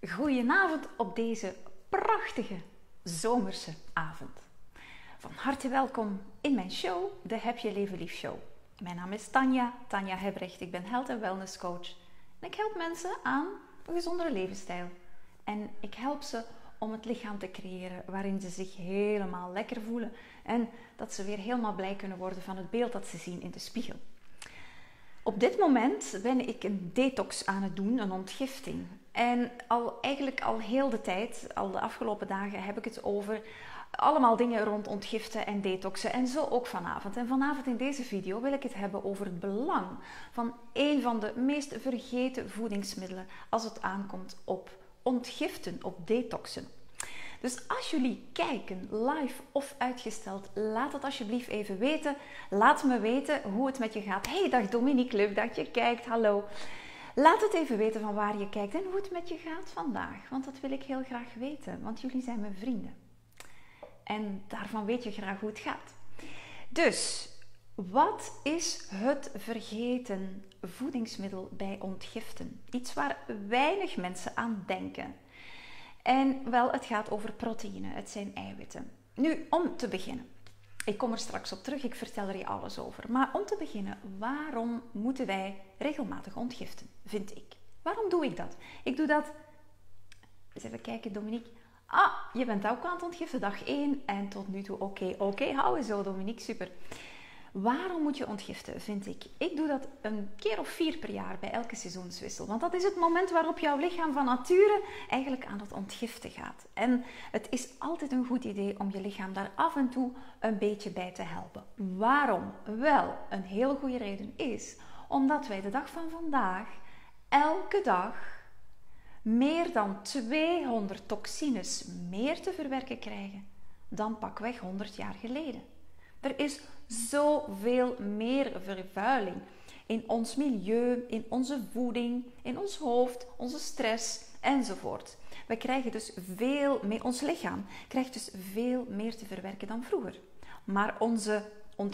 Goedenavond op deze prachtige zomerse avond. Van harte welkom in mijn show, de Heb je Leven Lief Show. Mijn naam is Tanja Hebrecht. Ik ben health en wellness coach. En ik help mensen aan een gezondere levensstijl. En ik help ze om het lichaam te creëren waarin ze zich helemaal lekker voelen. En dat ze weer helemaal blij kunnen worden van het beeld dat ze zien in de spiegel. Op dit moment ben ik een detox aan het doen, een ontgifting. En eigenlijk al heel de tijd, al de afgelopen dagen, heb ik het over allemaal dingen rond ontgiften en detoxen. En zo ook vanavond. En vanavond in deze video wil ik het hebben over het belang van een van de meest vergeten voedingsmiddelen als het aankomt op ontgiften, op detoxen. Dus als jullie kijken, live of uitgesteld, laat het alsjeblieft even weten. Laat me weten hoe het met je gaat. Hey, dag Dominique, leuk dat je kijkt. Hallo. Laat het even weten van waar je kijkt en hoe het met je gaat vandaag. Want dat wil ik heel graag weten, want jullie zijn mijn vrienden. En daarvan weet je graag hoe het gaat. Dus, wat is het vergeten voedingsmiddel bij ontgiften? Iets waar weinig mensen aan denken. En wel, het gaat over proteïne, het zijn eiwitten. Nu, om te beginnen. Ik kom er straks op terug, ik vertel er je alles over. Maar om te beginnen, waarom moeten wij regelmatig ontgiften, vind ik? Waarom doe ik dat? Ik doe dat... Eens even kijken, Dominique. Je bent ook aan het ontgiften, dag 1 en tot nu toe oké, houden zo, Dominique, super. Waarom moet je ontgiften, vind ik? Ik doe dat een keer of 4 per jaar bij elke seizoenswissel. Want dat is het moment waarop jouw lichaam van nature eigenlijk aan het ontgiften gaat. En het is altijd een goed idee om je lichaam daar af en toe een beetje bij te helpen. Waarom? Wel, een hele goede reden is omdat wij de dag van vandaag elke dag meer dan 200 toxines meer te verwerken krijgen dan pakweg 100 jaar geleden. Er is zoveel meer vervuiling in ons milieu, in onze voeding, in ons hoofd, onze stress enzovoort. We krijgen dus veel meer, ons lichaam krijgt dus veel meer te verwerken dan vroeger. Maar onze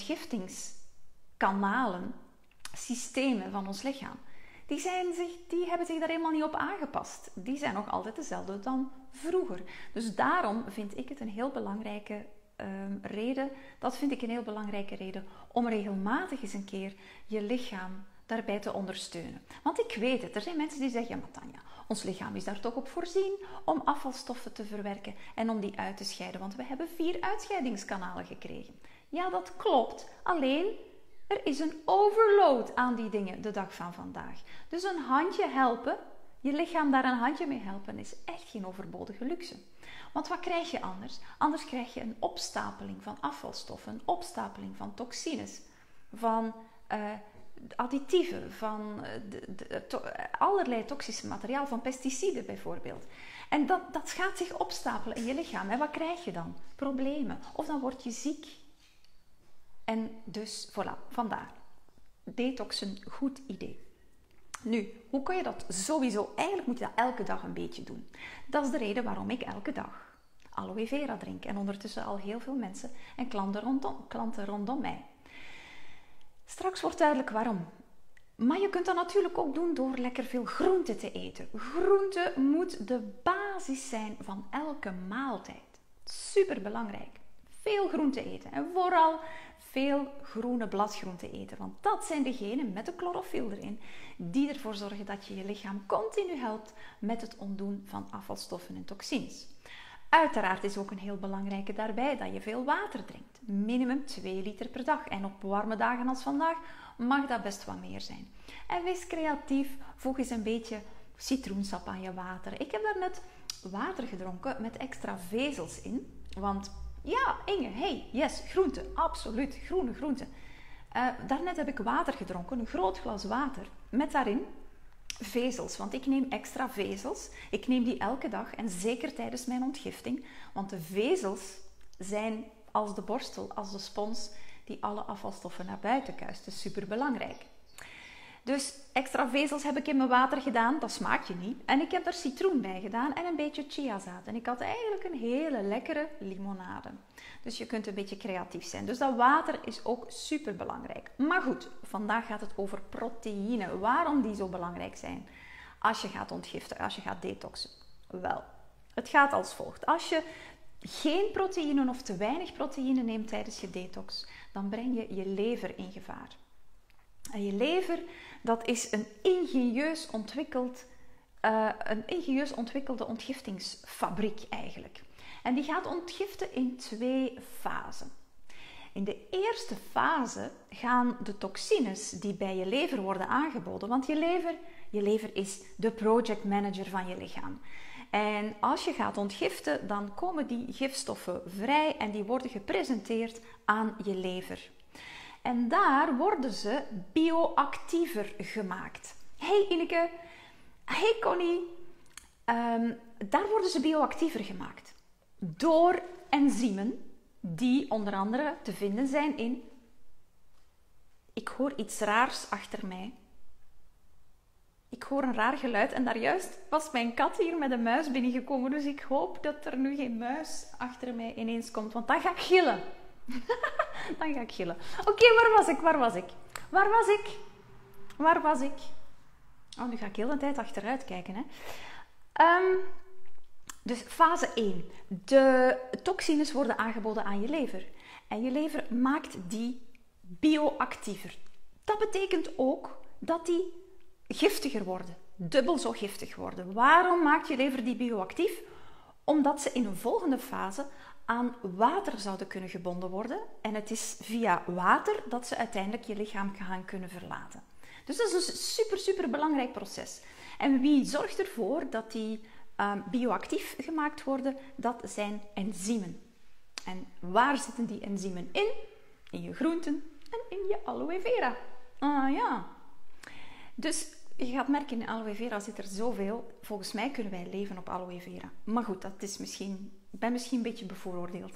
ontgiftingskanalen, systemen van ons lichaam, die hebben zich daar helemaal niet op aangepast. Die zijn nog altijd dezelfde dan vroeger. Dus daarom vind ik het een heel belangrijke reden. Dat vind ik een heel belangrijke reden om regelmatig eens een keer je lichaam daarbij te ondersteunen. Want ik weet het, er zijn mensen die zeggen, ja maar Tanja, ons lichaam is daar toch op voorzien om afvalstoffen te verwerken en om die uit te scheiden, want we hebben 4 uitscheidingskanalen gekregen. Ja, dat klopt, alleen er is een overload aan die dingen de dag van vandaag. Dus een handje helpen, je lichaam daar een handje mee helpen, is echt geen overbodige luxe. Want wat krijg je anders? Anders krijg je een opstapeling van afvalstoffen, een opstapeling van toxines, van additieven, van allerlei toxisch materiaal, van pesticiden bijvoorbeeld. En dat gaat zich opstapelen in je lichaam. En wat krijg je dan? Problemen. Of dan word je ziek. En dus, voilà, vandaar. Detoxen, goed idee. Nu, hoe kan je dat sowieso? Eigenlijk moet je dat elke dag een beetje doen. Dat is de reden waarom ik elke dag aloe vera drink. En ondertussen al heel veel mensen en klanten rondom mij. Straks wordt duidelijk waarom. Maar je kunt dat natuurlijk ook doen door lekker veel groente te eten. Groente moet de basis zijn van elke maaltijd. Super belangrijk. Veel groente eten. En vooral veel groene bladgroenten eten. Want dat zijn degenen met de chlorofiel erin die ervoor zorgen dat je je lichaam continu helpt met het ontdoen van afvalstoffen en toxines. Uiteraard is ook een heel belangrijke daarbij dat je veel water drinkt. Minimum 2 liter per dag. En op warme dagen als vandaag mag dat best wat meer zijn. En wees creatief. Voeg eens een beetje citroensap aan je water. Ik heb daarnet water gedronken met extra vezels in. Want ja, Inge, hey, yes, groente. Absoluut, groene groente. Daarnet heb ik water gedronken, een groot glas water. Met daarin vezels, want ik neem extra vezels. Ik neem die elke dag en zeker tijdens mijn ontgifting. Want de vezels zijn als de borstel, als de spons die alle afvalstoffen naar buiten kuist. Dat is super belangrijk. Dus extra vezels heb ik in mijn water gedaan, dat smaakt je niet. En ik heb er citroen bij gedaan en een beetje chiazaad. En ik had eigenlijk een hele lekkere limonade. Dus je kunt een beetje creatief zijn. Dus dat water is ook super belangrijk. Maar goed, vandaag gaat het over proteïne. Waarom die zo belangrijk zijn als je gaat ontgiften, als je gaat detoxen. Wel, het gaat als volgt. Als je geen proteïnen of te weinig proteïnen neemt tijdens je detox, dan breng je je lever in gevaar. En je lever, dat is een ingenieus ontwikkelde ontgiftingsfabriek eigenlijk. En die gaat ontgiften in 2 fasen. In de eerste fase gaan de toxines die bij je lever worden aangeboden, want je lever is de project manager van je lichaam. En als je gaat ontgiften, dan komen die gifstoffen vrij en die worden gepresenteerd aan je lever. En daar worden ze bioactiever gemaakt. Hey Ineke, hey Connie, daar worden ze bioactiever gemaakt. Door enzymen die onder andere te vinden zijn in... Ik hoor iets raars achter mij. Ik hoor een raar geluid en daar juist was mijn kat hier met een muis binnengekomen. Dus ik hoop dat er nu geen muis achter mij ineens komt, want dan ga ik gillen. Dan ga ik gillen. Oké, waar was ik? Oh, nu ga ik heel de tijd achteruit kijken. Hè. Dus fase 1. De toxines worden aangeboden aan je lever. En je lever maakt die bioactiever. Dat betekent ook dat die giftiger worden. Dubbel zo giftig worden. Waarom maakt je lever die bioactief? Omdat ze in een volgende fase aan water zouden kunnen gebonden worden. En het is via water dat ze uiteindelijk je lichaam gaan kunnen verlaten. Dus dat is een super belangrijk proces. En wie zorgt ervoor dat die bioactief gemaakt worden? Dat zijn enzymen. En waar zitten die enzymen in? In je groenten en in je aloe vera. Ah ja. Dus je gaat merken, in aloe vera zit er zoveel. Volgens mij kunnen wij leven op aloe vera. Maar goed, dat is ik ben misschien een beetje bevooroordeeld.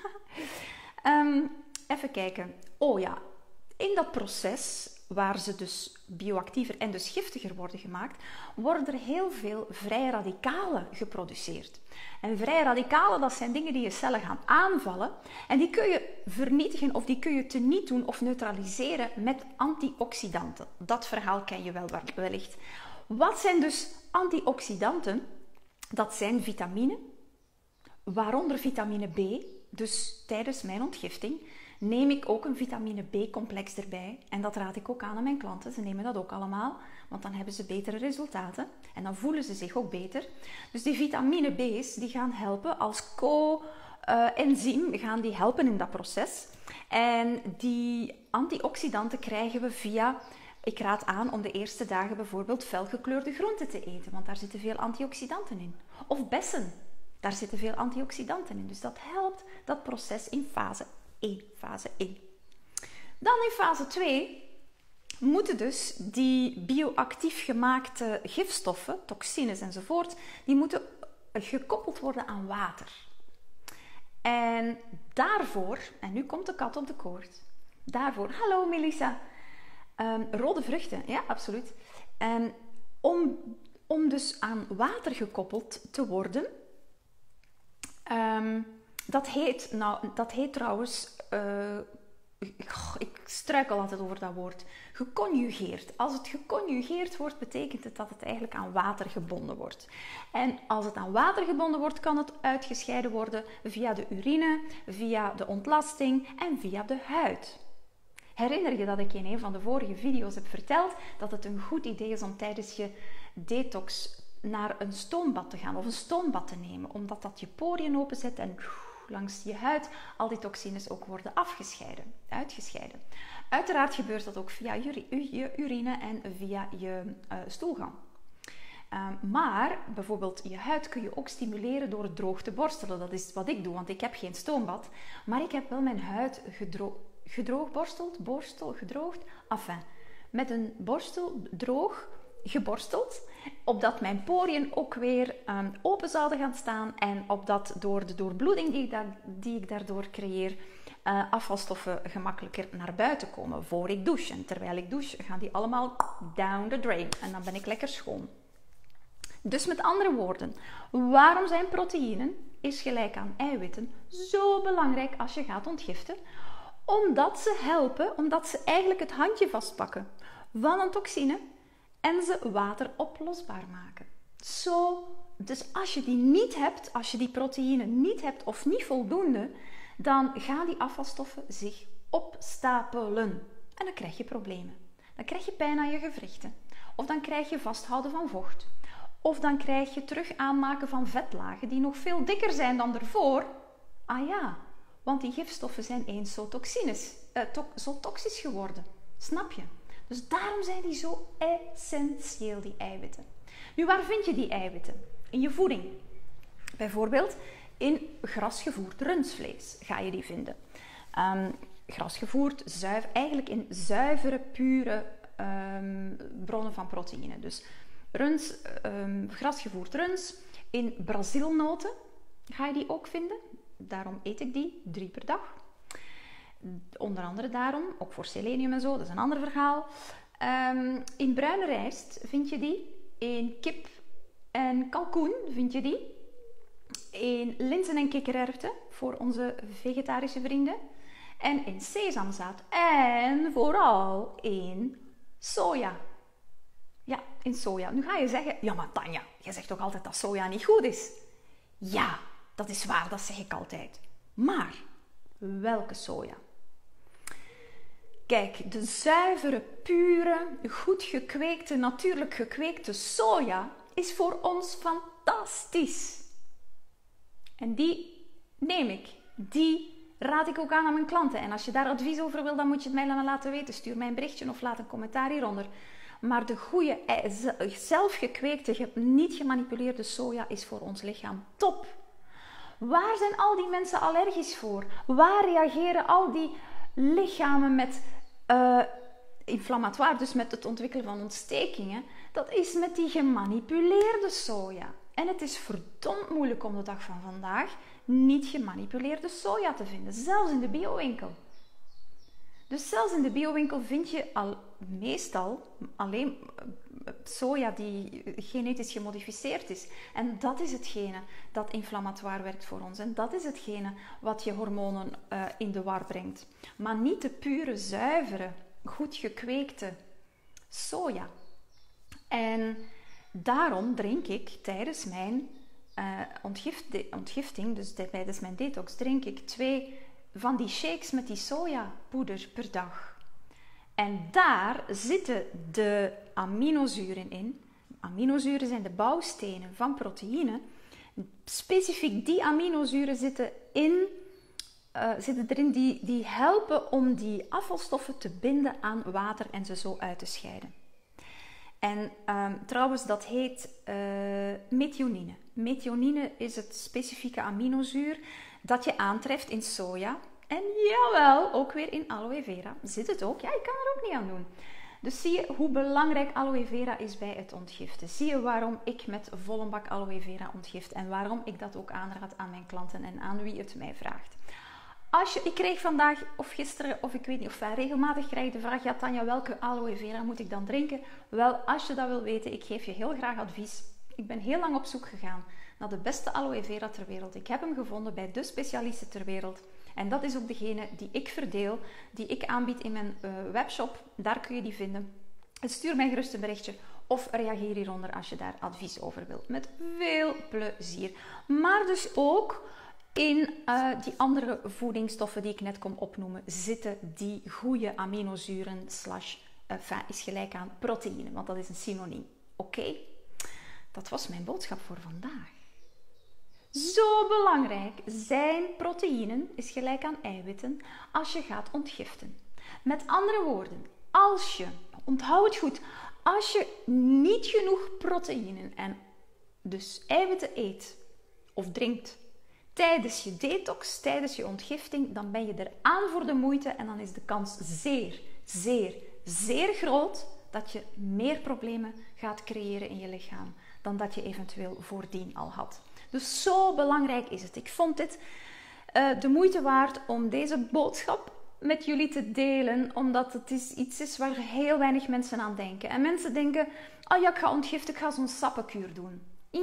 Even kijken. Oh ja, in dat proces waar ze dus bioactiever en dus giftiger worden gemaakt, worden er heel veel vrije radicalen geproduceerd. En vrije radicalen, dat zijn dingen die je cellen gaan aanvallen. En die kun je vernietigen of die kun je teniet doen of neutraliseren met antioxidanten. Dat verhaal ken je wel wellicht. Wat zijn dus antioxidanten? Dat zijn vitamine, waaronder vitamine B. Dus tijdens mijn ontgifting neem ik ook een vitamine B-complex erbij. En dat raad ik ook aan mijn klanten. Ze nemen dat ook allemaal, want dan hebben ze betere resultaten. En dan voelen ze zich ook beter. Dus die vitamine B's die gaan helpen als co-enzym, gaan die helpen in dat proces. En die antioxidanten krijgen we via... Ik raad aan om de eerste dagen bijvoorbeeld felgekleurde groenten te eten, want daar zitten veel antioxidanten in. Of bessen, daar zitten veel antioxidanten in. Dus dat helpt dat proces in fase 1. Dan in fase 2 moeten dus die bioactief gemaakte gifstoffen, toxines enzovoort, die moeten gekoppeld worden aan water. En daarvoor, en nu komt de kat op de koord, daarvoor, hallo Melissa, rode vruchten, ja absoluut. En om dus aan water gekoppeld te worden, dat heet trouwens, ik struikel altijd over dat woord, geconjugeerd. Als het geconjugeerd wordt, betekent het dat het eigenlijk aan water gebonden wordt. En als het aan water gebonden wordt, kan het uitgescheiden worden via de urine, via de ontlasting en via de huid. Herinner je dat ik in een van de vorige video's heb verteld dat het een goed idee is om tijdens je detox naar een stoombad te gaan of een stoombad te nemen, omdat dat je poriën openzet en langs je huid al die toxines ook worden uitgescheiden. Uiteraard gebeurt dat ook via je urine en via je stoelgang. Maar bijvoorbeeld je huid kun je ook stimuleren door het droog te borstelen. Dat is wat ik doe, want ik heb geen stoombad, maar ik heb wel mijn huid gedroogd, enfin, met een borstel droog geborsteld, opdat mijn poriën ook weer open zouden gaan staan en opdat door de doorbloeding die ik daardoor creëer, afvalstoffen gemakkelijker naar buiten komen voor ik douche. En terwijl ik douche gaan die allemaal down the drain en dan ben ik lekker schoon. Dus met andere woorden, waarom zijn proteïnen is gelijk aan eiwitten zo belangrijk als je gaat ontgiften? Omdat ze helpen, omdat ze eigenlijk het handje vastpakken van een toxine en ze wateroplosbaar maken. Dus als je die niet hebt, als je die proteïne niet hebt of niet voldoende, dan gaan die afvalstoffen zich opstapelen. En dan krijg je problemen. Dan krijg je pijn aan je gewrichten. Of dan krijg je vasthouden van vocht. Of dan krijg je terug aanmaken van vetlagen die nog veel dikker zijn dan ervoor. Ah ja, want die gifstoffen zijn eens zo toxisch geworden. Snap je? Dus daarom zijn die zo essentieel, die eiwitten. Nu, waar vind je die eiwitten? In je voeding. Bijvoorbeeld in grasgevoerd rundvlees ga je die vinden. Grasgevoerd, eigenlijk in zuivere, pure bronnen van proteïne. Dus grasgevoerd runs. In Brazilnoten ga je die ook vinden. Daarom eet ik die 3 per dag. Onder andere daarom, ook voor selenium en zo, dat is een ander verhaal. In bruine rijst vind je die. In kip en kalkoen vind je die. In linzen en kikkererwten voor onze vegetarische vrienden. En in sesamzaad. En vooral in soja. Ja, in soja. Nu ga je zeggen, ja maar Tanja, je zegt toch altijd dat soja niet goed is? Ja, dat is waar, dat zeg ik altijd. Maar, welke soja? Kijk, de zuivere, pure, goed gekweekte, natuurlijk gekweekte soja is voor ons fantastisch. En die neem ik. Die raad ik ook aan mijn klanten. En als je daar advies over wil, dan moet je het mij laten weten. Stuur mij een berichtje of laat een commentaar hieronder. Maar de goede, zelfgekweekte, niet gemanipuleerde soja is voor ons lichaam top. Waar zijn al die mensen allergisch voor? Waar reageren al die lichamen met inflammatoire, dus met het ontwikkelen van ontstekingen? Dat is met die gemanipuleerde soja. En het is verdomd moeilijk om de dag van vandaag niet gemanipuleerde soja te vinden. Zelfs in de biowinkel. Dus zelfs in de biowinkel vind je meestal alleen soja die genetisch gemodificeerd is. En dat is hetgene dat inflammatoire werkt voor ons. En dat is hetgene wat je hormonen in de war brengt. Maar niet de pure, zuivere, goed gekweekte soja. En daarom drink ik tijdens mijn ontgifting, dus tijdens mijn detox, drink ik 2 van die shakes met die sojapoeder per dag. En daar zitten de aminozuren in. Aminozuren zijn de bouwstenen van proteïne. Specifiek die aminozuren zitten erin die helpen om die afvalstoffen te binden aan water en ze zo uit te scheiden. En trouwens, dat heet methionine. Methionine is het specifieke aminozuur dat je aantreft in soja. En jawel, ook weer in aloe vera zit het ook. Ja, je kan er ook niet aan doen. Dus zie je hoe belangrijk aloe vera is bij het ontgiften. Zie je waarom ik met volle bak aloe vera ontgift. En waarom ik dat ook aanraad aan mijn klanten en aan wie het mij vraagt. Ik kreeg vandaag of gisteren, of ik weet niet, of regelmatig krijg je de vraag: ja Tanja, welke aloe vera moet ik dan drinken? Wel, als je dat wil weten, ik geef je heel graag advies. Ik ben heel lang op zoek gegaan naar de beste aloe vera ter wereld. Ik heb hem gevonden bij de specialisten ter wereld. En dat is ook degene die ik verdeel, die ik aanbied in mijn webshop. Daar kun je die vinden. En stuur mij gerust een berichtje of reageer hieronder als je daar advies over wilt. Met veel plezier. Maar dus ook in die andere voedingsstoffen die ik net kom opnoemen, zitten die goede aminozuren is gelijk aan proteïne, want dat is een synoniem. Oké? Dat was mijn boodschap voor vandaag. Zo belangrijk zijn proteïnen, is gelijk aan eiwitten, als je gaat ontgiften. Met andere woorden, onthoud het goed, als je niet genoeg proteïnen en dus eiwitten eet of drinkt tijdens je detox, tijdens je ontgifting, dan ben je er aan voor de moeite en dan is de kans zeer, zeer, zeer groot dat je meer problemen gaat creëren in je lichaam dan dat je eventueel voordien al had. Dus zo belangrijk is het. Ik vond dit de moeite waard om deze boodschap met jullie te delen, omdat het iets is waar heel weinig mensen aan denken. En mensen denken: oh ja, ik ga ontgiften, ik ga zo'n sappenkuur doen.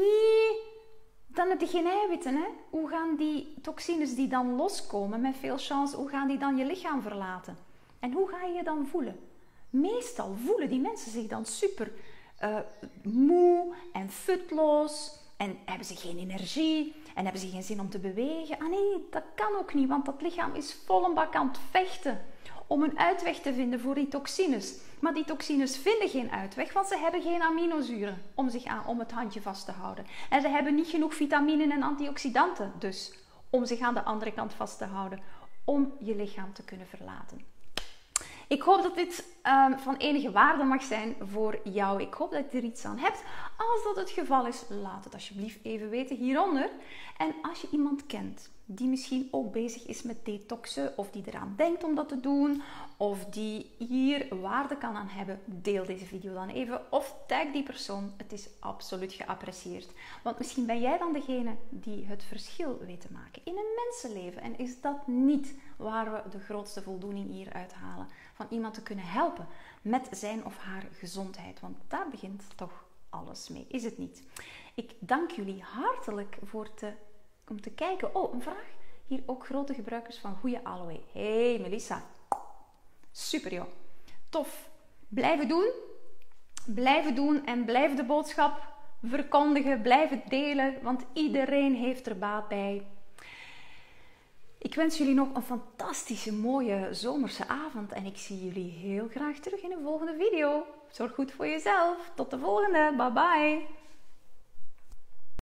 Dan heb je geen eiwitten, hè? Hoe gaan die toxines die dan loskomen, met veel chance, hoe gaan die dan je lichaam verlaten? En hoe ga je je dan voelen? Meestal voelen die mensen zich dan super moe en futloos en hebben ze geen energie en hebben ze geen zin om te bewegen. Ah nee, dat kan ook niet, want dat lichaam is vol een bak aan het vechten om een uitweg te vinden voor die toxines. Maar die toxines vinden geen uitweg, want ze hebben geen aminozuren om het handje vast te houden. En ze hebben niet genoeg vitaminen en antioxidanten dus om zich aan de andere kant vast te houden, om je lichaam te kunnen verlaten. Ik hoop dat dit van enige waarde mag zijn voor jou. Ik hoop dat je er iets aan hebt. Als dat het geval is, laat het alsjeblieft even weten hieronder. En als je iemand kent die misschien ook bezig is met detoxen, of die eraan denkt om dat te doen, of die hier waarde kan aan hebben, deel deze video dan even of tag die persoon. Het is absoluut geapprecieerd. Want misschien ben jij dan degene die het verschil weet te maken in een mensenleven. En is dat niet waar we de grootste voldoening hier uithalen? Van iemand te kunnen helpen met zijn of haar gezondheid. Want daar begint toch alles mee, is het niet? Ik dank jullie hartelijk om te kijken. Oh, een vraag. Hier ook grote gebruikers van goede aloe. Hey Melissa. Super joh. Tof. Blijven doen. Blijven doen en blijf de boodschap verkondigen. Blijf het delen, want iedereen heeft er baat bij. Ik wens jullie nog een fantastische, mooie zomerse avond. En ik zie jullie heel graag terug in een volgende video. Zorg goed voor jezelf. Tot de volgende. Bye bye.